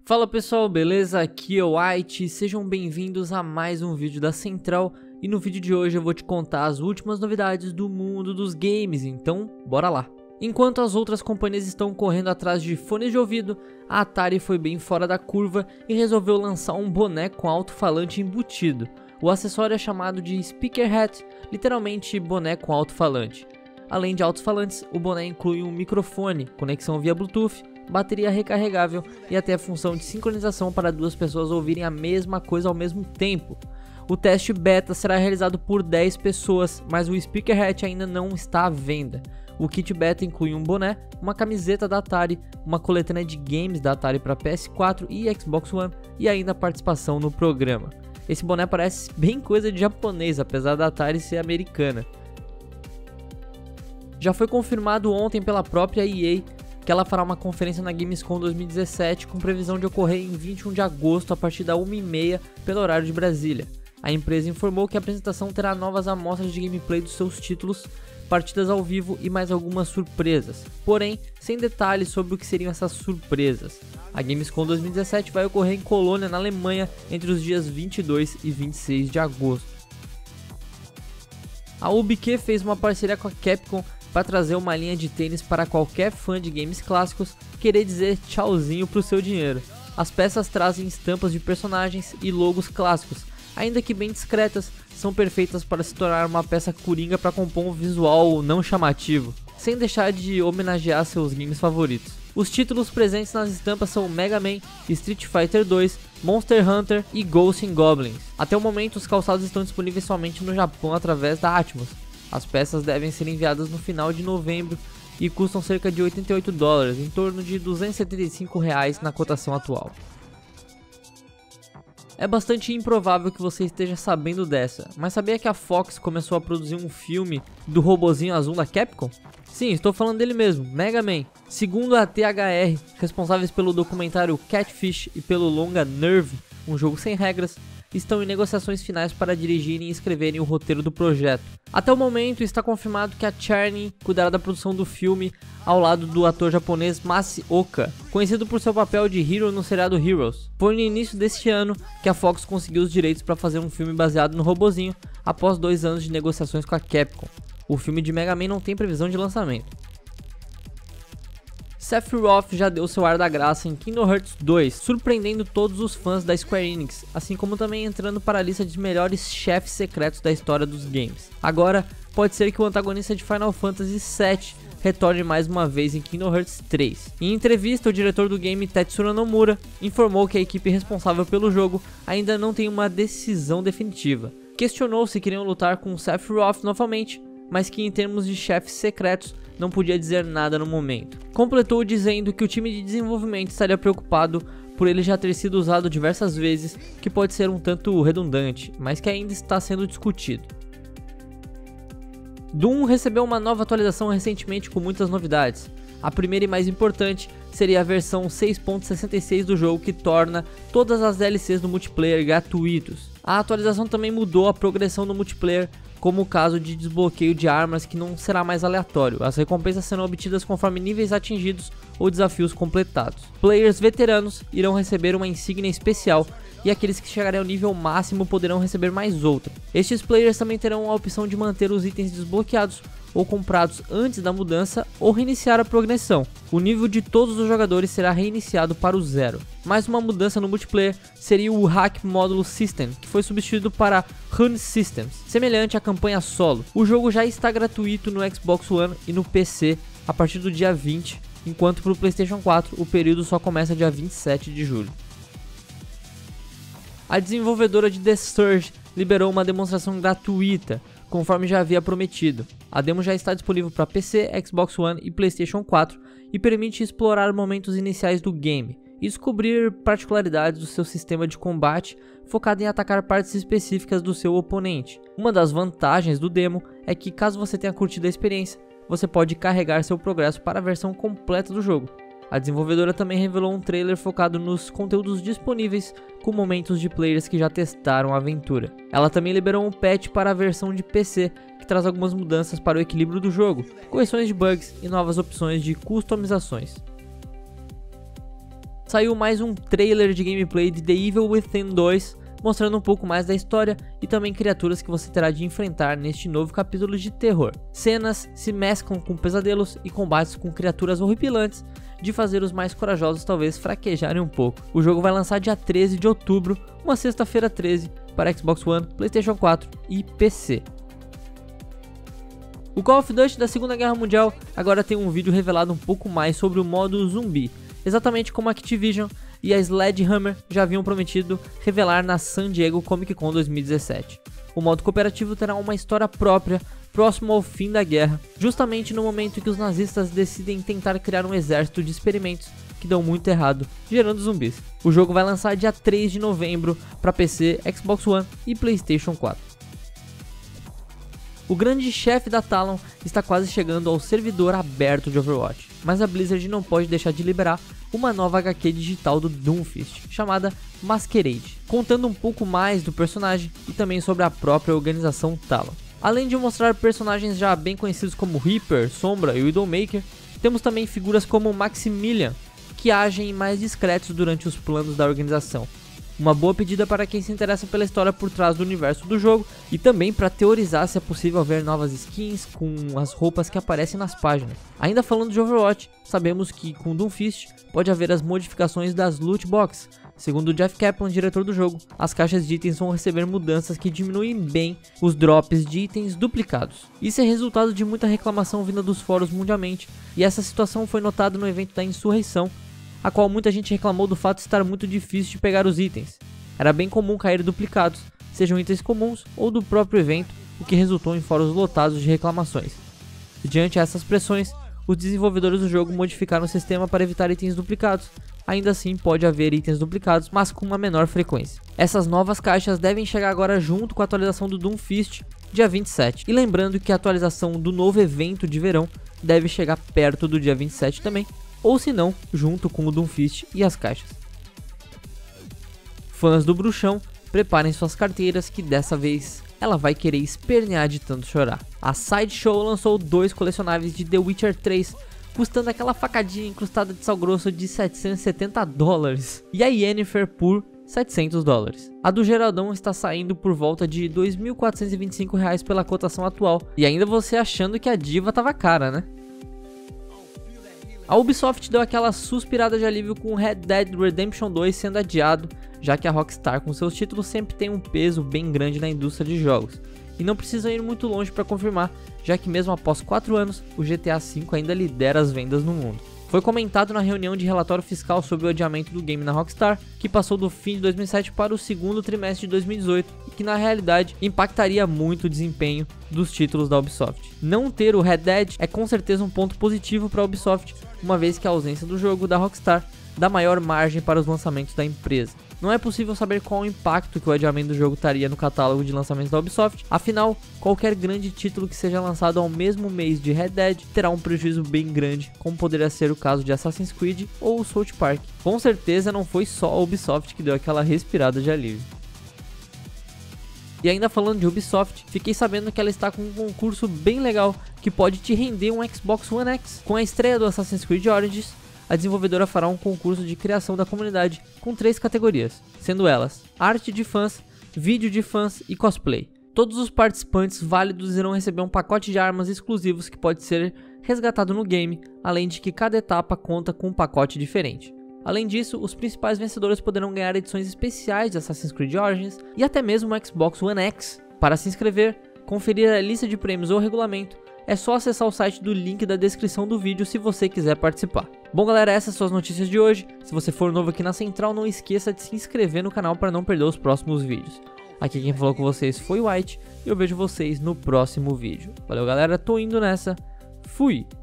Fala pessoal, beleza? Aqui é o White, sejam bem-vindos a mais um vídeo da Central e no vídeo de hoje eu vou te contar as últimas novidades do mundo dos games, então bora lá! Enquanto as outras companhias estão correndo atrás de fones de ouvido, a Atari foi bem fora da curva e resolveu lançar um boné com alto-falante embutido. O acessório é chamado de Speaker Hat, literalmente boné com alto-falante. Além de alto-falantes, o boné inclui um microfone, conexão via Bluetooth, bateria recarregável e até a função de sincronização para duas pessoas ouvirem a mesma coisa ao mesmo tempo. O teste beta será realizado por 10 pessoas, mas o Speaker Hat ainda não está à venda. O kit beta inclui um boné, uma camiseta da Atari, uma coletânea de games da Atari para PS4 e Xbox One e ainda participação no programa. Esse boné parece bem coisa de japonês, apesar da Atari ser americana. Já foi confirmado ontem pela própria EA que ela fará uma conferência na Gamescom 2017 com previsão de ocorrer em 21 de agosto a partir da 1h30 pelo horário de Brasília. A empresa informou que a apresentação terá novas amostras de gameplay dos seus títulos, partidas ao vivo e mais algumas surpresas, porém sem detalhes sobre o que seriam essas surpresas. A Gamescom 2017 vai ocorrer em Colônia, na Alemanha, entre os dias 22 e 26 de agosto. A UbiQ fez uma parceria com a Capcom para trazer uma linha de tênis para qualquer fã de games clássicos querer dizer tchauzinho pro seu dinheiro. As peças trazem estampas de personagens e logos clássicos, ainda que bem discretas, são perfeitas para se tornar uma peça coringa para compor um visual não chamativo, sem deixar de homenagear seus games favoritos. Os títulos presentes nas estampas são Mega Man, Street Fighter 2, Monster Hunter e Ghosts 'n Goblins. Até o momento os calçados estão disponíveis somente no Japão através da Atmos. As peças devem ser enviadas no final de novembro e custam cerca de $88, em torno de R$275 na cotação atual. É bastante improvável que você esteja sabendo dessa, mas sabia que a Fox começou a produzir um filme do robozinho azul da Capcom? Sim, estou falando dele mesmo, Mega Man. Segundo a THR, responsáveis pelo documentário Catfish e pelo longa Nerve, um jogo sem regras, estão em negociações finais para dirigirem e escreverem o roteiro do projeto. Até o momento está confirmado que a Charney cuidará da produção do filme ao lado do ator japonês Masi Oka, conhecido por seu papel de Hero no seriado Heroes. Foi no início deste ano que a Fox conseguiu os direitos para fazer um filme baseado no robozinho após 2 anos de negociações com a Capcom. O filme de Mega Man não tem previsão de lançamento. Sephiroth já deu seu ar da graça em Kingdom Hearts 2, surpreendendo todos os fãs da Square Enix, assim como também entrando para a lista de melhores chefes secretos da história dos games. Agora, pode ser que o antagonista de Final Fantasy VII retorne mais uma vez em Kingdom Hearts 3. Em entrevista, o diretor do game, Tetsuro Nomura, informou que a equipe responsável pelo jogo ainda não tem uma decisão definitiva. Questionou se queriam lutar com Sephiroth novamente, mas que em termos de chefes secretos, não podia dizer nada no momento. Completou dizendo que o time de desenvolvimento estaria preocupado por ele já ter sido usado diversas vezes, que pode ser um tanto redundante, mas que ainda está sendo discutido. Doom recebeu uma nova atualização recentemente com muitas novidades. A primeira e mais importante seria a versão 6.66 do jogo, que torna todas as DLCs do multiplayer gratuitos. A atualização também mudou a progressão do multiplayer, como o caso de desbloqueio de armas, que não será mais aleatório, as recompensas serão obtidas conforme níveis atingidos ou desafios completados. Players veteranos irão receber uma insígnia especial e aqueles que chegarem ao nível máximo poderão receber mais outra. Estes players também terão a opção de manter os itens desbloqueados ou comprados antes da mudança ou reiniciar a progressão. O nível de todos os jogadores será reiniciado para o 0. Mais uma mudança no multiplayer seria o Hack Módulo System, que foi substituído para Run Systems, semelhante à campanha solo. O jogo já está gratuito no Xbox One e no PC a partir do dia 20, enquanto para o PlayStation 4 o período só começa dia 27 de julho. A desenvolvedora de The Surge liberou uma demonstração gratuita, conforme já havia prometido. A demo já está disponível para PC, Xbox One e PlayStation 4 e permite explorar momentos iniciais do game e descobrir particularidades do seu sistema de combate focado em atacar partes específicas do seu oponente. Uma das vantagens do demo é que, caso você tenha curtido a experiência, você pode carregar seu progresso para a versão completa do jogo. A desenvolvedora também revelou um trailer focado nos conteúdos disponíveis com momentos de players que já testaram a aventura. Ela também liberou um patch para a versão de PC, que traz algumas mudanças para o equilíbrio do jogo, correções de bugs e novas opções de customizações. saiu mais um trailer de gameplay de The Evil Within 2, mostrando um pouco mais da história e também criaturas que você terá de enfrentar neste novo capítulo de terror. Cenas se mesclam com pesadelos e combates com criaturas horripilantes, de fazer os mais corajosos talvez fraquejarem um pouco. O jogo vai lançar dia 13 de outubro, uma sexta-feira 13, para Xbox One, PlayStation 4 e PC. O Call of Duty da Segunda Guerra Mundial agora tem um vídeo revelado um pouco mais sobre o modo zumbi, exatamente como a Activision e a Sledgehammer já haviam prometido revelar na San Diego Comic Con 2017. O modo cooperativo terá uma história própria, próximo ao fim da guerra, justamente no momento em que os nazistas decidem tentar criar um exército de experimentos que dão muito errado, gerando zumbis. O jogo vai lançar dia 3 de novembro para PC, Xbox One e PlayStation 4. O grande chefe da Talon está quase chegando ao servidor aberto de Overwatch, mas a Blizzard não pode deixar de liberar uma nova HQ digital do Doomfist, chamada Masquerade, contando um pouco mais do personagem e também sobre a própria organização Talon. Além de mostrar personagens já bem conhecidos como Reaper, Sombra e Widowmaker, temos também figuras como Maximilian, que agem mais discretos durante os planos da organização. Uma boa pedida para quem se interessa pela história por trás do universo do jogo e também para teorizar se é possível ver novas skins com as roupas que aparecem nas páginas. Ainda falando de Overwatch, sabemos que com Doomfist pode haver as modificações das loot box. Segundo Jeff Kaplan, diretor do jogo, as caixas de itens vão receber mudanças que diminuem bem os drops de itens duplicados. Isso é resultado de muita reclamação vinda dos fóruns mundialmente, e essa situação foi notada no evento da Insurreição, a qual muita gente reclamou do fato de estar muito difícil de pegar os itens. Era bem comum cair duplicados, sejam itens comuns ou do próprio evento, o que resultou em fóruns lotados de reclamações. E diante dessas pressões, os desenvolvedores do jogo modificaram o sistema para evitar itens duplicados. Ainda assim pode haver itens duplicados, mas com uma menor frequência. Essas novas caixas devem chegar agora junto com a atualização do Doomfist, dia 27. E lembrando que a atualização do novo evento de verão deve chegar perto do dia 27 também, ou se não, junto com o Doomfist e as caixas. Fãs do bruxão, preparem suas carteiras que dessa vez ela vai querer espernear de tanto chorar. A Sideshow lançou 2 colecionáveis de The Witcher 3, custando aquela facadinha incrustada de sal grosso de $770, e a Yennefer por $700. A do Geraldão está saindo por volta de R$ 2.425 pela cotação atual, e ainda você achando que a diva tava cara, né? A Ubisoft deu aquela suspirada de alívio com Red Dead Redemption 2 sendo adiado, já que a Rockstar com seus títulos sempre tem um peso bem grande na indústria de jogos. E não precisa ir muito longe para confirmar, já que mesmo após 4 anos, o GTA V ainda lidera as vendas no mundo. Foi comentado na reunião de relatório fiscal sobre o adiamento do game na Rockstar, que passou do fim de 2007 para o segundo trimestre de 2018 e que na realidade impactaria muito o desempenho dos títulos da Ubisoft. Não ter o Red Dead é com certeza um ponto positivo para a Ubisoft, uma vez que a ausência do jogo da Rockstar dá maior margem para os lançamentos da empresa. Não é possível saber qual o impacto que o adiamento do jogo traria no catálogo de lançamentos da Ubisoft, afinal, qualquer grande título que seja lançado ao mesmo mês de Red Dead terá um prejuízo bem grande, como poderia ser o caso de Assassin's Creed ou South Park. Com certeza não foi só a Ubisoft que deu aquela respirada de alívio. E ainda falando de Ubisoft, fiquei sabendo que ela está com um concurso bem legal que pode te render um Xbox One X. Com a estreia do Assassin's Creed Origins, a desenvolvedora fará um concurso de criação da comunidade com 3 categorias, sendo elas arte de fãs, vídeo de fãs e cosplay. Todos os participantes válidos irão receber um pacote de armas exclusivos que pode ser resgatado no game, além de que cada etapa conta com um pacote diferente. Além disso, os principais vencedores poderão ganhar edições especiais de Assassin's Creed Origins e até mesmo o Xbox One X. Para se inscrever, conferir a lista de prêmios ou regulamento, é só acessar o site do link da descrição do vídeo se você quiser participar. Bom galera, essas são as notícias de hoje. Se você for novo aqui na Central, não esqueça de se inscrever no canal para não perder os próximos vídeos. Aqui quem falou com vocês foi o White e eu vejo vocês no próximo vídeo. Valeu galera, tô indo nessa, fui!